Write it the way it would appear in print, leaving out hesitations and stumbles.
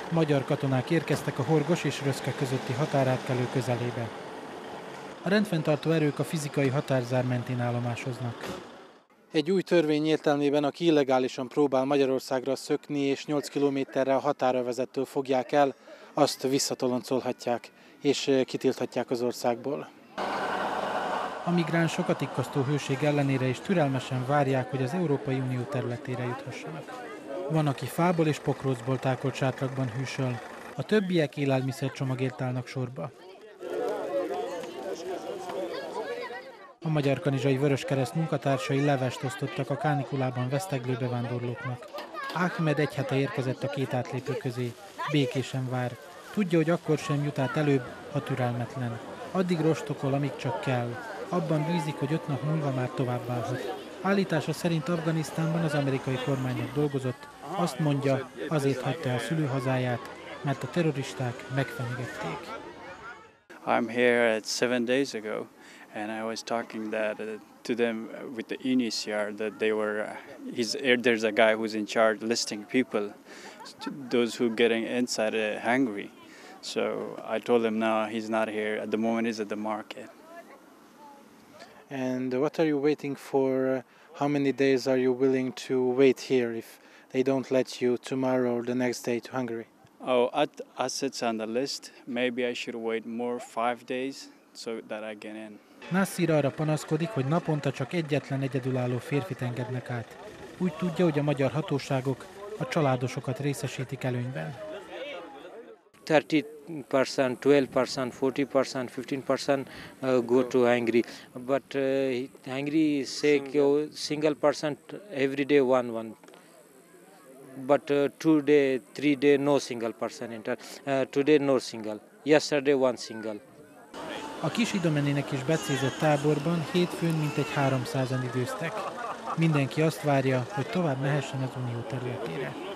Magyar katonák érkeztek a Horgos és Röszke közötti határátkelő közelébe. A rendfenntartó erők a fizikai határzár mentén állomásoznak. Egy új törvény értelmében, aki illegálisan próbál Magyarországra szökni és 8 kilométerre a határövezettől fogják el, azt visszatoloncolhatják és kitilthatják az országból. A migránsok a tikkasztó hőség ellenére is türelmesen várják, hogy az Európai Unió területére juthassanak. Van, aki fából és pokrócból tákolt sátrakban hűsöl, a többiek élelmiszercsomagért állnak sorba. A Magyar Kanizsai Vöröskereszt munkatársai levest osztottak a kánikulában veszteglő bevándorlóknak. Ahmed egy hete érkezett a két átlépő közé. Békésen vár. Tudja, hogy akkor sem jut át előbb, ha türelmetlen. Addig rostokol, amíg csak kell. Abban bízik, hogy 5 nap múlva már továbbállhat. Állítása szerint Afganisztánban az amerikai kormánynak dolgozott. Azt mondja, azért hagyta el szülőhazáját, mert a terroristák megfenyegették. I'm here 7 days ago. And I was talking to them with the UNHCR that there's a guy who's in charge listing people, those who getting inside Hungary. So I told him no, he's not here at the moment. He's at the market. And what are you waiting for? How many days are you willing to wait here if they don't let you tomorrow or the next day to Hungary? Oh, as it's on the list, maybe I should wait more 5 days so that I get in. Nassir arra panaszkodik, hogy naponta csak egyetlen egyedülálló férfit engednek át. Úgy tudja, hogy a magyar hatóságok a családosokat részesítik előnyben. 30%, 12%, 40%, 15% go to Hungary. But Hungary say single person every day one. But 2 day, 3 day no single person enter. Today no single. Yesterday one single. A Kis Idomenének is becézett táborban hétfőn mintegy 300-an időztek. Mindenki azt várja, hogy tovább mehessen az unió területére.